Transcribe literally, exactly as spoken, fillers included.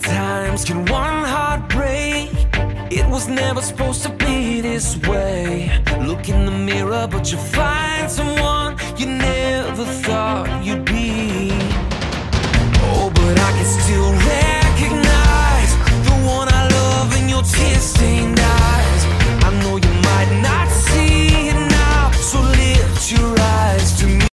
times can one heart break? It was never supposed to be this way. Look in the mirror, but you find someone